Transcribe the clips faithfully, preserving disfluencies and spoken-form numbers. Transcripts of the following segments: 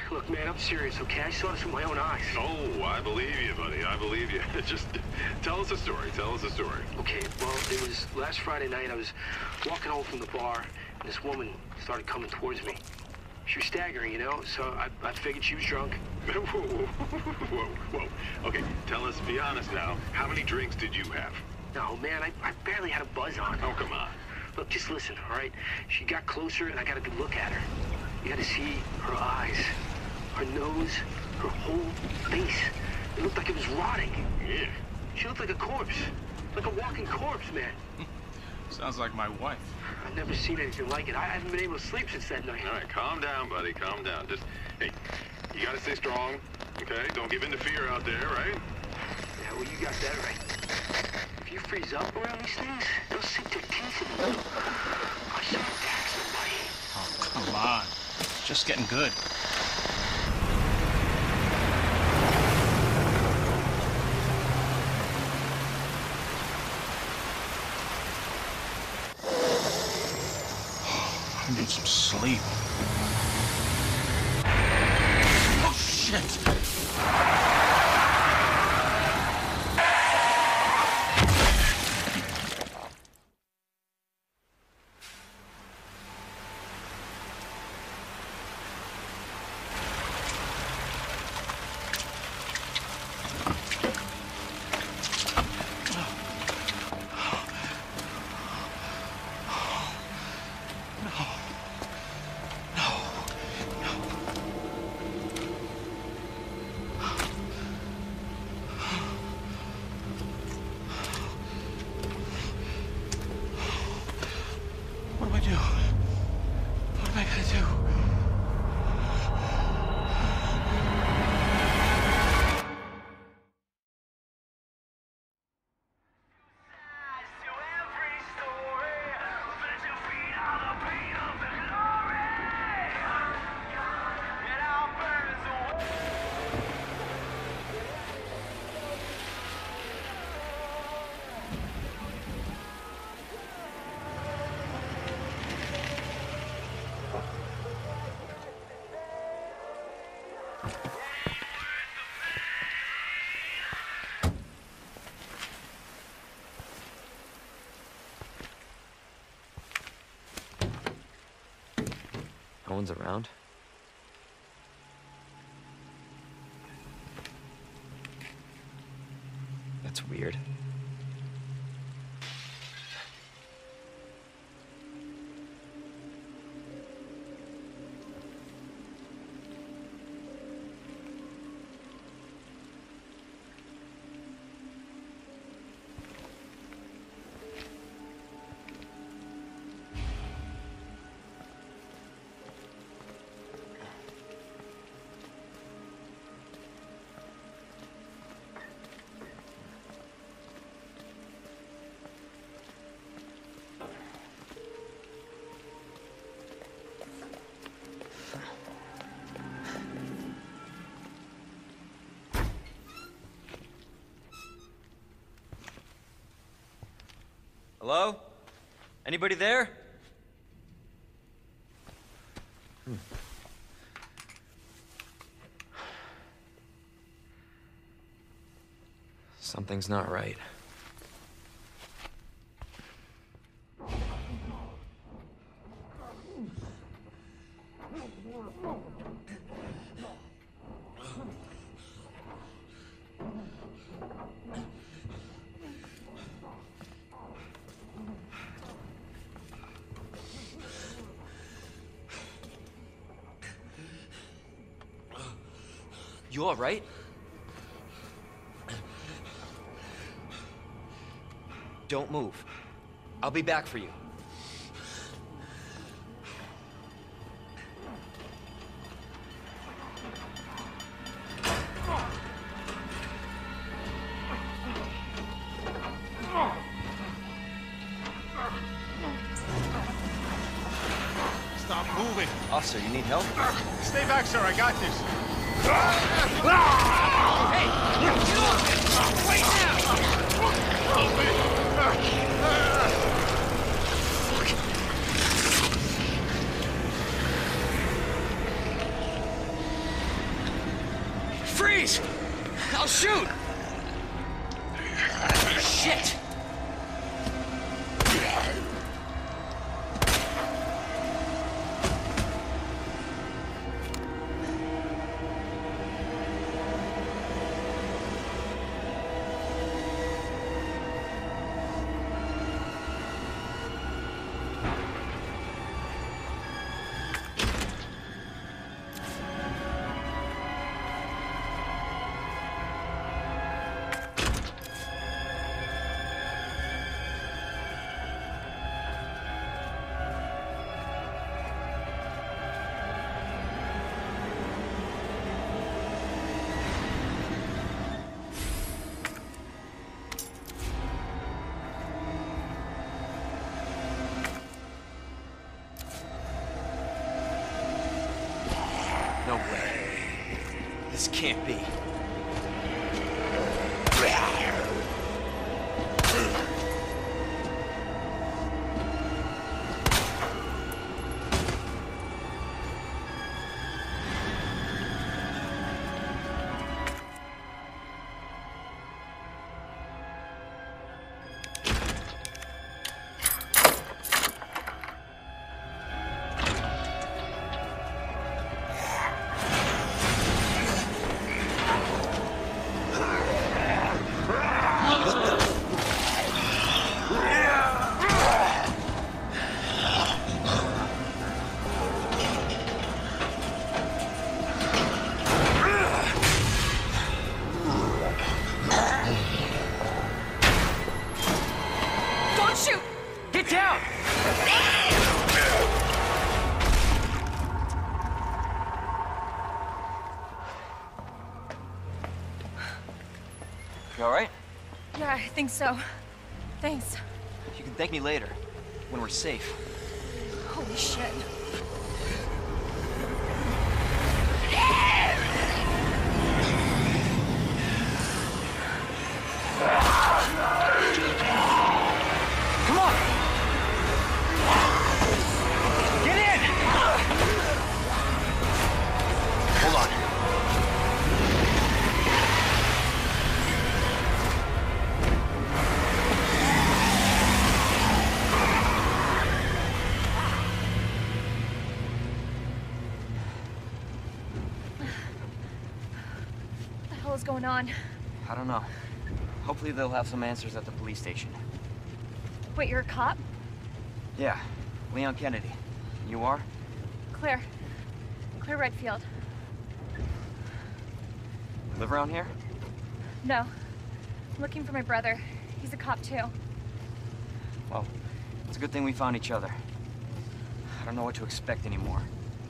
Look, man, I'm serious, okay? I saw this with my own eyes. Oh, I believe you, buddy. I believe you. Just tell us a story. Tell us a story. Okay, well, it was last Friday night. I was walking home from the bar, and this woman started coming towards me. She was staggering, you know, so I, I figured she was drunk. Whoa, whoa, whoa, whoa. Okay, tell us, be honest now, how many drinks did you have? No, man, I, I barely had a buzz on. Oh, come on. Look, just listen, all right? She got closer, and I got a good look at her. You got to see her eyes, her nose, her whole face. It looked like it was rotting. Yeah. She looked like a corpse, like a walking corpse, man. Sounds like my wife. I've never seen anything like it. I haven't been able to sleep since that night. All right, calm down, buddy. Calm down. Just, hey, you gotta stay strong, okay? Don't give in to fear out there, right? Yeah, well, you got that right. If you freeze up around these things, they'll sink their teeth in you. I saw attack somebody. Oh, come on. It's just getting good. I need some sleep. Oh, shit! What do I do? What am I gonna do? No one's around. That's weird. Hello? Anybody there? Hmm. Something's not right. You all right? Don't move. I'll be back for you. Stop moving. Officer, you need help? Stay back, sir. I got this. Hey! Get off! Wait now! Please! I'll shoot! Shit! No way. This can't be. You all right? Yeah, I think so. Thanks. You can thank me later, when we're safe. Holy shit. Come on! Get in! Hold on. What the hell is going on? I don't know. Hopefully they'll have some answers at the police station. Wait, you're a cop? Yeah, Leon Kennedy. You are? Claire. Claire Redfield. Live around here? No. I'm looking for my brother. He's a cop too. Well, it's a good thing we found each other. I don't know what to expect anymore.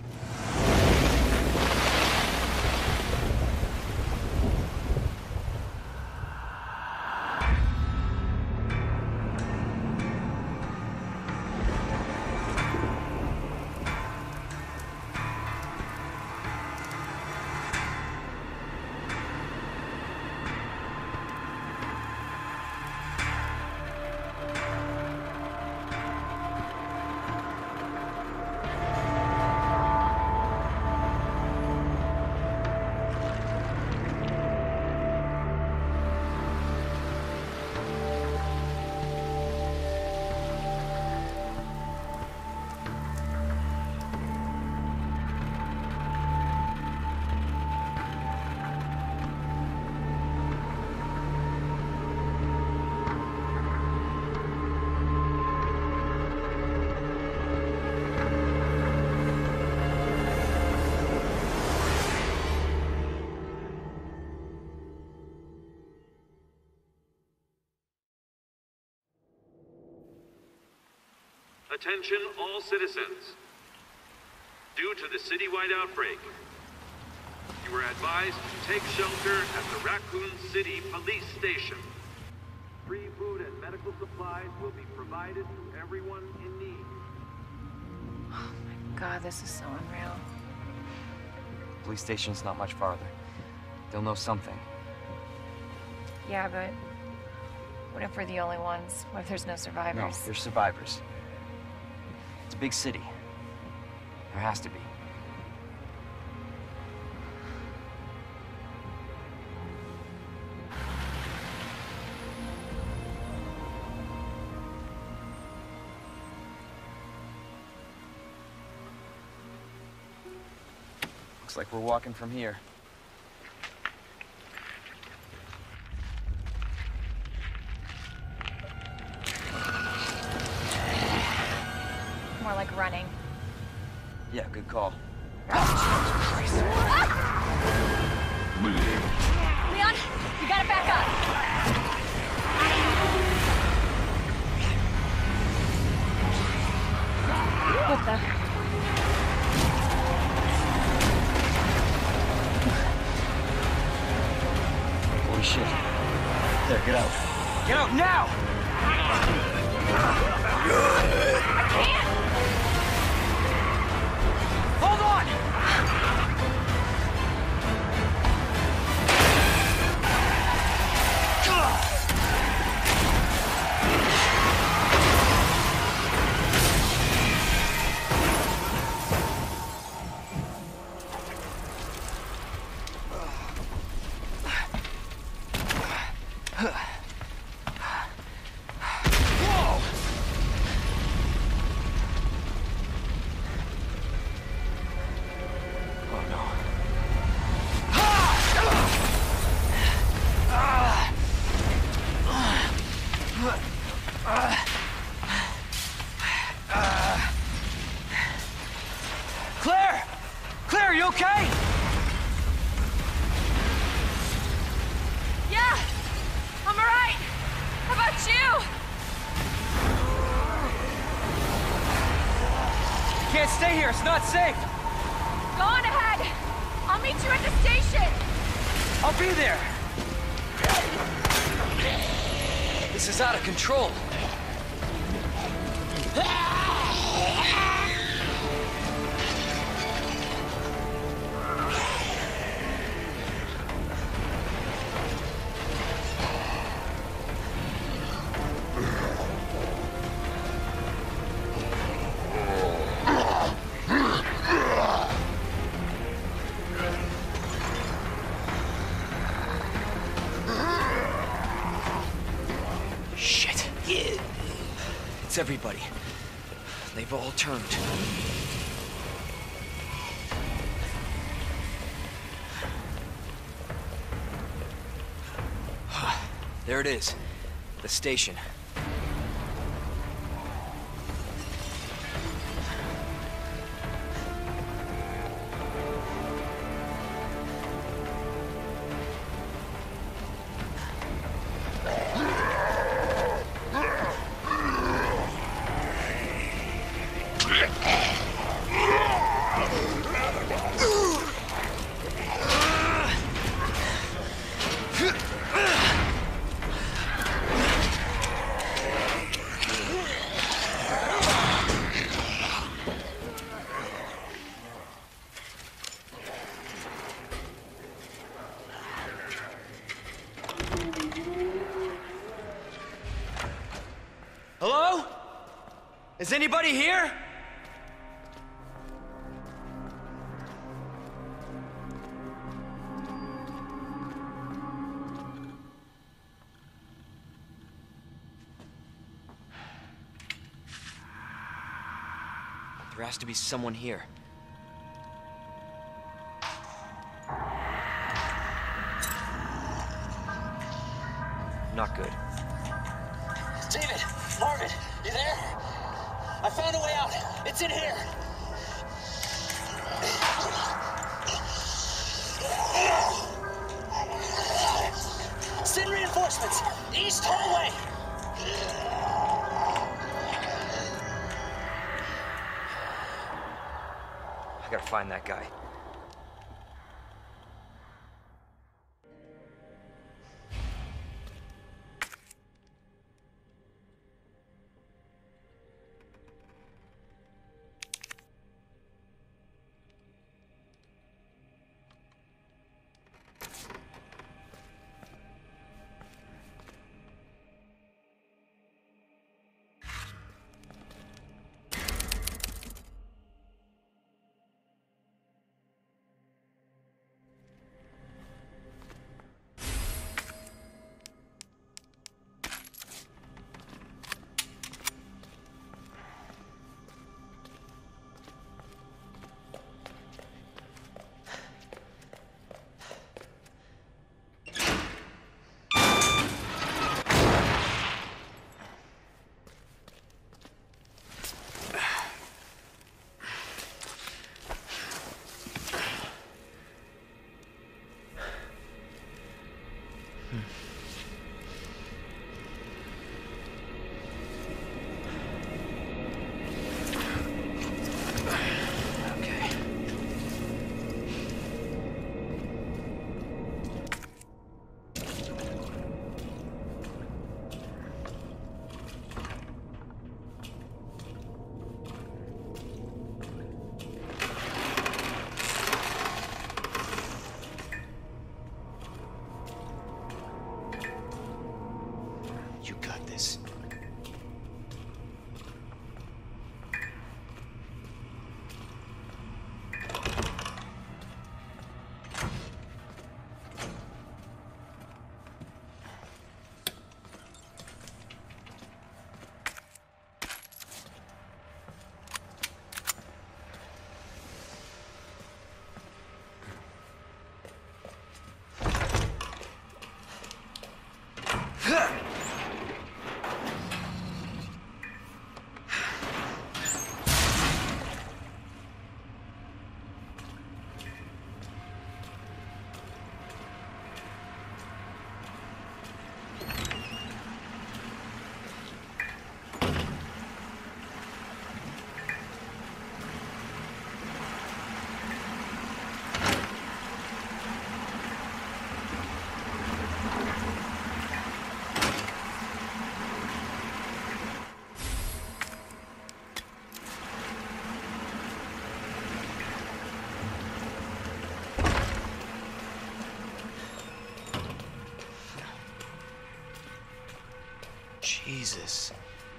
Attention all citizens. Due to the citywide outbreak, you are advised to take shelter at the Raccoon City Police Station. Free food and medical supplies will be provided to everyone in need. Oh my god, this is so unreal. Police station's not much farther. They'll know something. Yeah, but what if we're the only ones? What if there's no No, survivors? there's survivors. It's a big city. There has to be. Looks like we're walking from here. More like running. Yeah, good call. Leon, you gotta back up. What the? Holy shit. There, get out. Get out now! I can't! Hold on! Claire! Claire, you okay? Yeah! I'm alright! How about you? Can't stay here, it's not safe! Go on ahead! I'll meet you at the station! I'll be there! This is out of control. Shit. It's everybody. They've all turned. There it is. The station. Hello? Is anybody here? There has to be someone here. Not good. David! Marvin! You there? I found a way out! It's in here! Send reinforcements! East hallway! I gotta find that guy. You got this. Jesus.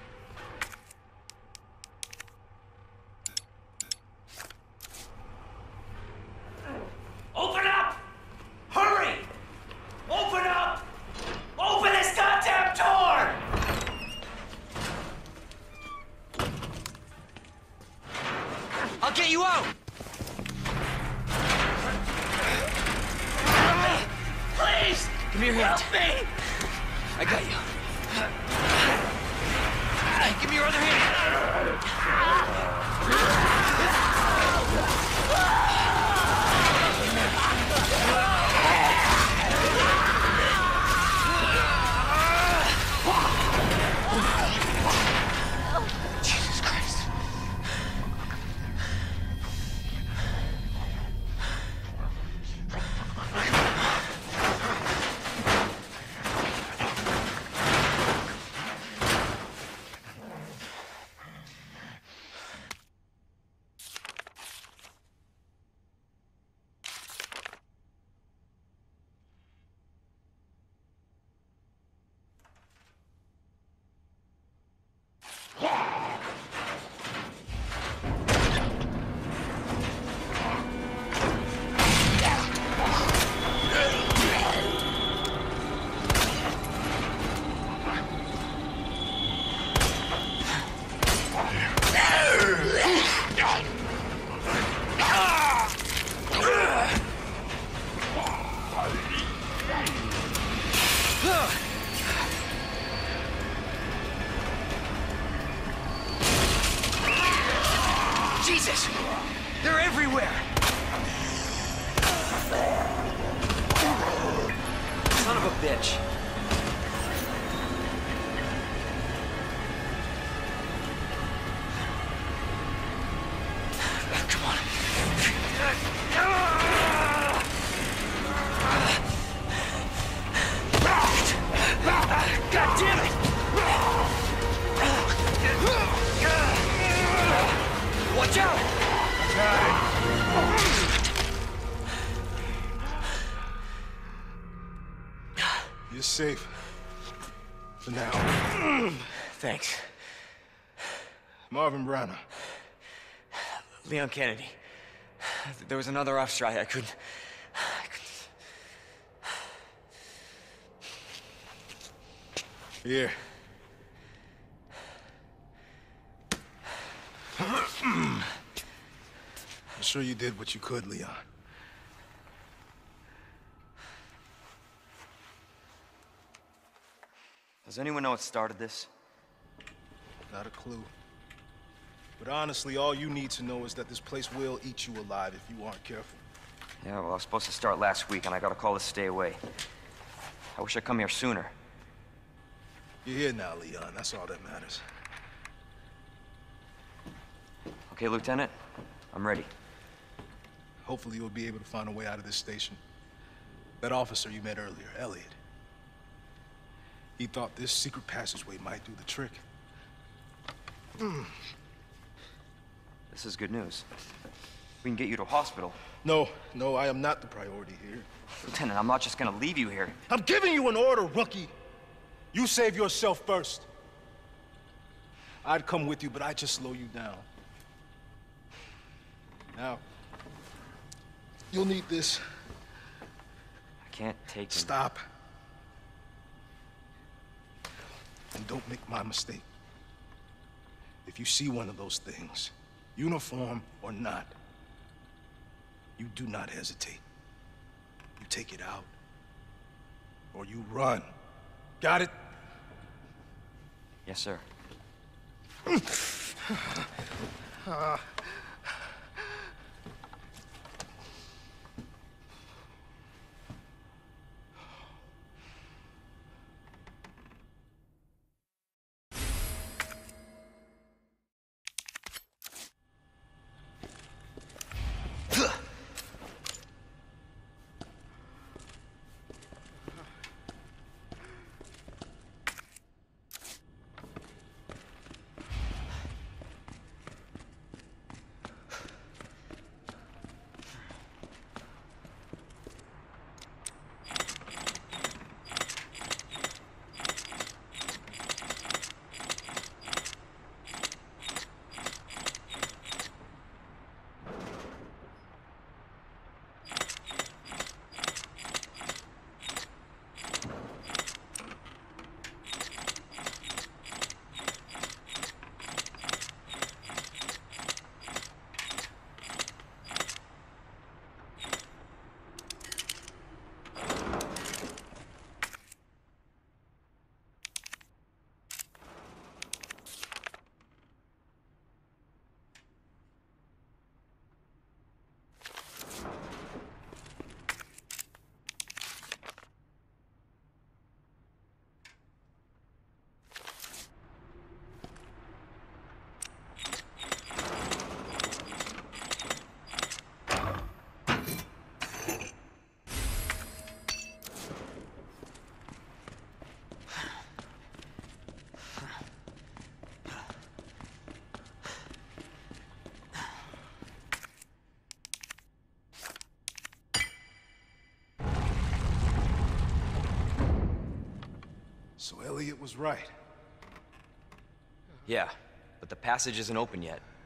Open up! Hurry! Open up! Open this goddamn door! I'll get you out! Please! Give me your hand. Help me! I got you. Give me your other hand. Jesus Christ. Jesus! They're everywhere! Son of a bitch. Come on. God damn it! Watch out! You're safe. For now. Thanks. Marvin Branagh. Leon Kennedy. There was another off strike. I couldn't... I couldn't... Here. I'm sure you did what you could, Leon. Does anyone know what started this? Not a clue. But honestly, all you need to know is that this place will eat you alive if you aren't careful. Yeah, well, I was supposed to start last week, and I got a call to stay away. I wish I'd come here sooner. You're here now, Leon. That's all that matters. Okay, Lieutenant, I'm ready. Hopefully you'll be able to find a way out of this station. That officer you met earlier, Elliot. He thought this secret passageway might do the trick. Mm. This is good news. We can get you to a hospital. No, no, I am not the priority here. Lieutenant, I'm not just gonna leave you here. I'm giving you an order, rookie. You save yourself first. I'd come with you, but I'd just slow you down. Now, you'll need this. I can't take him. Stop. And don't make my mistake. If you see one of those things, uniform or not, you do not hesitate. You take it out, or you run. Got it? Yes, sir. uh. So Elliot was right. Yeah, but the passage isn't open yet.